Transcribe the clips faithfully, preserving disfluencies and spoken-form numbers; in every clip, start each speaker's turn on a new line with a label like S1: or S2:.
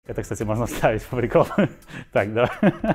S1: Это, кстати, можно вставить по приколу. Так, да.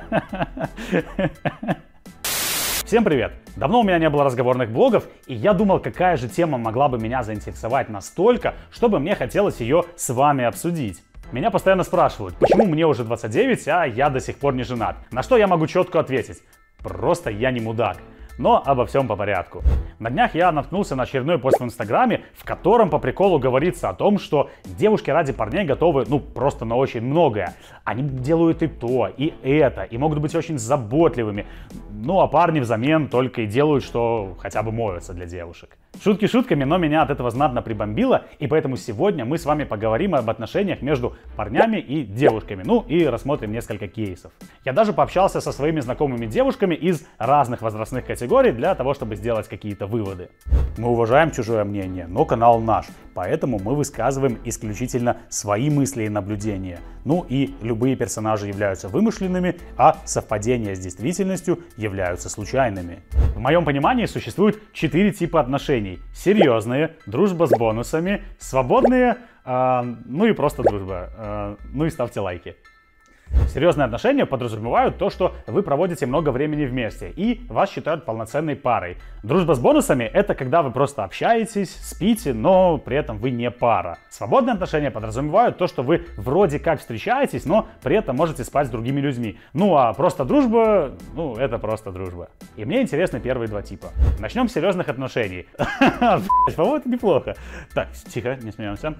S1: Всем привет! Давно у меня не было разговорных блогов, и я думал, какая же тема могла бы меня заинтересовать настолько, чтобы мне хотелось ее с вами обсудить. Меня постоянно спрашивают, почему мне уже двадцать девять, а я до сих пор не женат. На что я могу четко ответить: просто я не мудак. Но обо всем по порядку. На днях я наткнулся на очередной пост в Инстаграме, в котором по приколу говорится о том, что девушки ради парней готовы, ну, просто на очень многое. Они делают и то, и это, и могут быть очень заботливыми. Ну, а парни взамен только и делают, что хотя бы моются для девушек. Шутки шутками, но меня от этого знатно прибомбило, и поэтому сегодня мы с вами поговорим об отношениях между парнями и девушками, ну и рассмотрим несколько кейсов. Я даже пообщался со своими знакомыми девушками из разных возрастных категорий для того, чтобы сделать какие-то выводы. Мы уважаем чужое мнение, но канал наш, поэтому мы высказываем исключительно свои мысли и наблюдения. Ну и любые персонажи являются вымышленными, а совпадения с действительностью являются случайными. В моем понимании существует четыре типа отношений. Серьезные, дружба с бонусами, свободные, э, ну и просто дружба. Э, ну и ставьте лайки. Серьезные отношения подразумевают то, что вы проводите много времени вместе и вас считают полноценной парой. Дружба с бонусами — это когда вы просто общаетесь, спите, но при этом вы не пара. Свободные отношения подразумевают то, что вы вроде как встречаетесь, но при этом можете спать с другими людьми. Ну а просто дружба, ну это просто дружба. И мне интересны первые два типа. Начнем с серьезных отношений. По-моему, это неплохо. Так, тихо, не смеемся.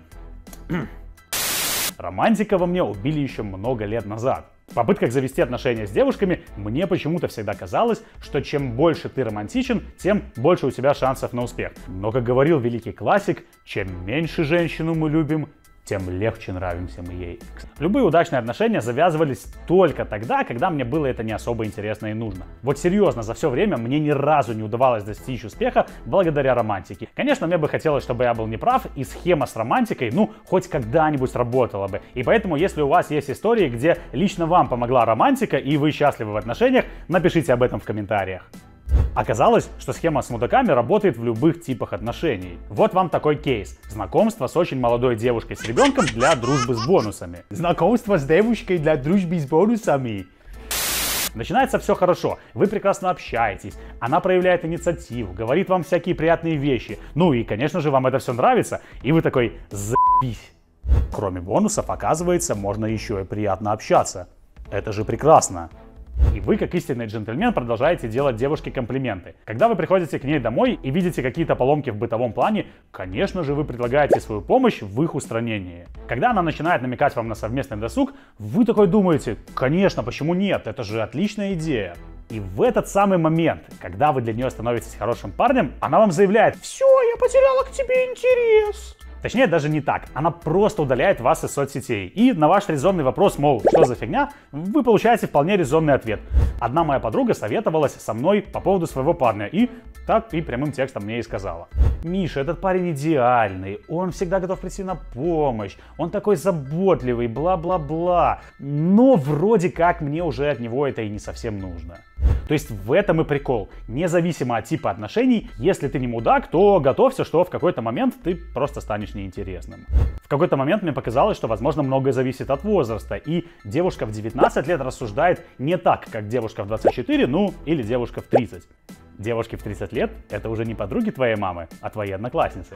S1: Романтика во мне убили еще много лет назад. В попытках завести отношения с девушками мне почему-то всегда казалось, что чем больше ты романтичен, тем больше у тебя шансов на успех. Но, как говорил великий классик, чем меньше женщину мы любим, тем легче нравимся мы ей. Любые удачные отношения завязывались только тогда, когда мне было это не особо интересно и нужно. Вот серьезно, за все время мне ни разу не удавалось достичь успеха благодаря романтике. Конечно, мне бы хотелось, чтобы я был неправ, и схема с романтикой, ну, хоть когда-нибудь сработала бы. И поэтому, если у вас есть истории, где лично вам помогла романтика, и вы счастливы в отношениях, напишите об этом в комментариях. Оказалось, что схема с мудаками работает в любых типах отношений. Вот вам такой кейс. Знакомство с очень молодой девушкой с ребенком для дружбы с бонусами. Знакомство с девушкой для дружбы с бонусами. Начинается все хорошо, вы прекрасно общаетесь, она проявляет инициативу, говорит вам всякие приятные вещи. Ну и, конечно же, вам это все нравится, и вы такой: заебись. Кроме бонусов, оказывается, можно еще и приятно общаться. Это же прекрасно. И вы, как истинный джентльмен, продолжаете делать девушке комплименты. Когда вы приходите к ней домой и видите какие-то поломки в бытовом плане, конечно же, вы предлагаете свою помощь в их устранении. Когда она начинает намекать вам на совместный досуг, вы такой думаете: конечно, почему нет, это же отличная идея. И в этот самый момент, когда вы для нее становитесь хорошим парнем, она вам заявляет: все, я потеряла к тебе интерес. Точнее, даже не так. Она просто удаляет вас из соцсетей. И на ваш резонный вопрос, мол, что за фигня, вы получаете вполне резонный ответ. Одна моя подруга советовалась со мной по поводу своего парня. И так и прямым текстом мне и сказала: Миша, этот парень идеальный. Он всегда готов прийти на помощь. Он такой заботливый, бла-бла-бла. Но вроде как мне уже от него это и не совсем нужно. То есть в этом и прикол. Независимо от типа отношений, если ты не мудак, то готовься, что в какой-то момент ты просто станешь неинтересным. В какой-то момент мне показалось, что, возможно, многое зависит от возраста, и девушка в девятнадцать лет рассуждает не так, как девушка в двадцать четыре, ну или девушка в тридцать. Девушки в тридцать лет — это уже не подруги твоей мамы, а твои одноклассницы.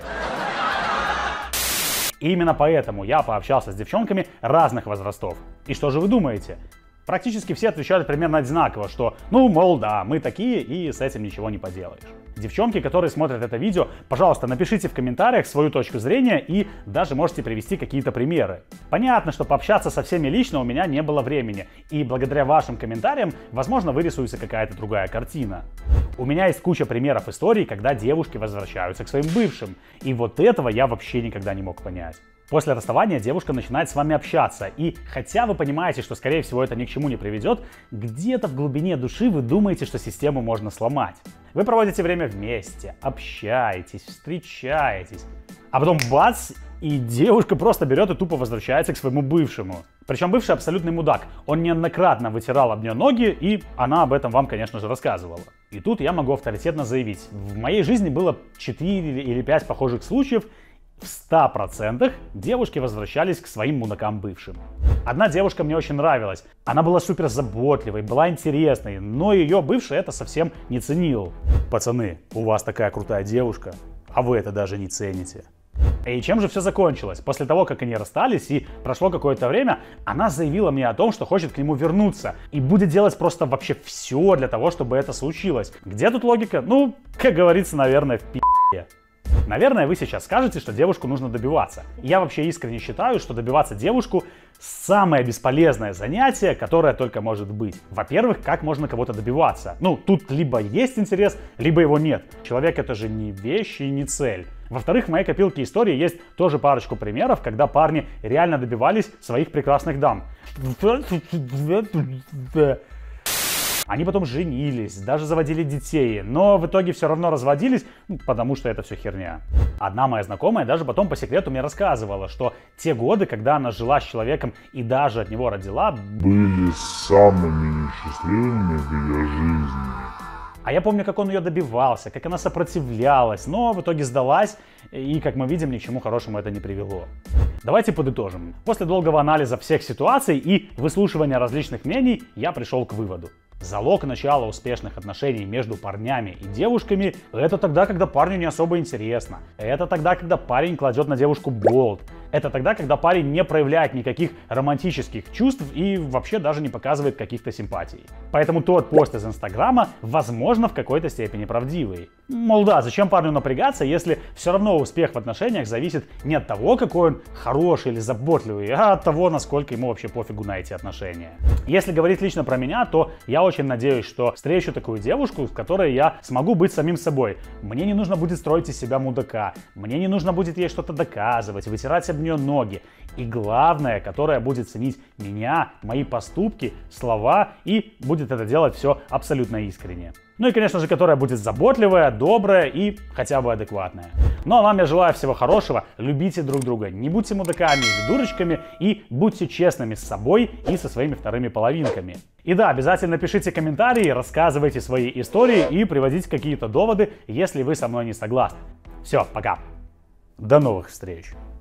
S1: И именно поэтому я пообщался с девчонками разных возрастов. И что же вы думаете? Практически все отвечали примерно одинаково, что, ну, мол, да, мы такие, и с этим ничего не поделаешь. Девчонки, которые смотрят это видео, пожалуйста, напишите в комментариях свою точку зрения и даже можете привести какие-то примеры. Понятно, что пообщаться со всеми лично у меня не было времени, и благодаря вашим комментариям, возможно, вырисуется какая-то другая картина. У меня есть куча примеров историй, когда девушки возвращаются к своим бывшим, и вот этого я вообще никогда не мог понять. После расставания девушка начинает с вами общаться, и хотя вы понимаете, что скорее всего это ни к чему не приведет, где-то в глубине души вы думаете, что систему можно сломать. Вы проводите время вместе, общаетесь, встречаетесь, а потом бац, и девушка просто берет и тупо возвращается к своему бывшему. Причем бывший абсолютный мудак, он неоднократно вытирал об нее ноги, и она об этом вам, конечно же, рассказывала. И тут я могу авторитетно заявить, в моей жизни было четыре или пять похожих случаев, В ста процентах девушки возвращались к своим мудакам бывшим. Одна девушка мне очень нравилась. Она была супер заботливой, была интересной, но ее бывший это совсем не ценил. Пацаны, у вас такая крутая девушка, а вы это даже не цените. И чем же все закончилось? После того, как они расстались и прошло какое-то время, она заявила мне о том, что хочет к нему вернуться и будет делать просто вообще все для того, чтобы это случилось. Где тут логика? Ну, как говорится, наверное, в пи***е. Наверное, вы сейчас скажете, что девушку нужно добиваться. Я вообще искренне считаю, что добиваться девушку – самое бесполезное занятие, которое только может быть. Во-первых, как можно кого-то добиваться? Ну, тут либо есть интерес, либо его нет. Человек – это же не вещь и не цель. Во-вторых, в моей копилке истории есть тоже парочку примеров, когда парни реально добивались своих прекрасных дам. Они потом женились, даже заводили детей, но в итоге все равно разводились, потому что это все херня. Одна моя знакомая даже потом по секрету мне рассказывала, что те годы, когда она жила с человеком и даже от него родила,
S2: были самыми несчастливыми в ее жизни.
S1: А я помню, как он ее добивался, как она сопротивлялась, но в итоге сдалась, и, как мы видим, ни к чему хорошему это не привело. Давайте подытожим. После долгого анализа всех ситуаций и выслушивания различных мнений, я пришел к выводу. Залог начала успешных отношений между парнями и девушками – это тогда, когда парню не особо интересно. Это тогда, когда парень кладет на девушку болт. Это тогда, когда парень не проявляет никаких романтических чувств и вообще даже не показывает каких-то симпатий. Поэтому тот пост из Инстаграма, возможно, в какой-то степени правдивый. Мол, да, зачем парню напрягаться, если все равно успех в отношениях зависит не от того, какой он хороший или заботливый, а от того, насколько ему вообще пофигу на эти отношения. Если говорить лично про меня, то я очень надеюсь, что встречу такую девушку, с которой я смогу быть самим собой. Мне не нужно будет строить из себя мудака, мне не нужно будет ей что-то доказывать, вытирать об нее ноги. И главное, которая будет ценить меня, мои поступки, слова и будет это делать все абсолютно искренне. Ну и, конечно же, которая будет заботливая, добрая и хотя бы адекватная. Ну а вам я желаю всего хорошего, любите друг друга, не будьте мудаками или дурочками и будьте честными с собой и со своими вторыми половинками. И да, обязательно пишите комментарии, рассказывайте свои истории и приводите какие-то доводы, если вы со мной не согласны. Все, пока. До новых встреч.